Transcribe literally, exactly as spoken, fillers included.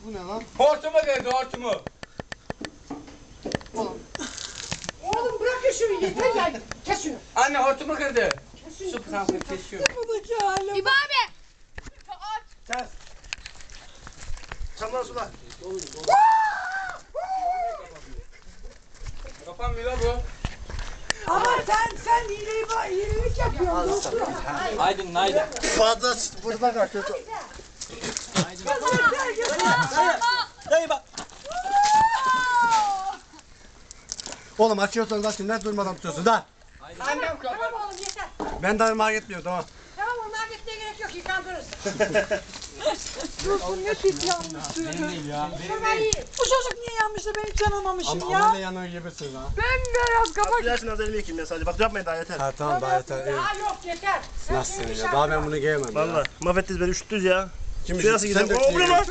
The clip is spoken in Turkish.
Bu ne lan? Hortumu kırdı hortumu. Oğlum. Oğlum bırak şunu yeter ya. Kes şunu. Anne hortumu kırdı. Kes şunu. Su krampı kesiyor. Buradaki halim. İbo abi. Ters. Çamlar sular. Kapanmıyor bu. Ama sen sen iyilik, iyilik yapıyorsun dostum. Aydın aydın. Fazla buradan kaçıyor. Dayı bak. Oğlum açıyorsan zaten ne durmadan tutuyorsun da. Annem tamam oğlum yeter. Ben daima gitmiyorum tamam. Tamam oğlum marketine gerek yok yıkandırırız. Dostum ne pis yanmışsın. Değil ya. Şurada iyi. Bu çocuk niye yanmış da ben hiç yanamamışım Ama ya. ama ne yanıyor gibisin ha. Bembeyaz kapak. Yaşın az elimi yıkayayım ben sadece. Bak yapmayın daha yeter. Ha tamam daha yeter. Evet. Daha yok yeter. Sen Nasıl şimdi ya? şarkı Daha ben yap. bunu giyemem ya. Valla mahvettiniz beni üşüttünüz ya. Kim Şuraya nasıl üşüttü? Sen gidelim? döktün Oo bu ne ya. lan?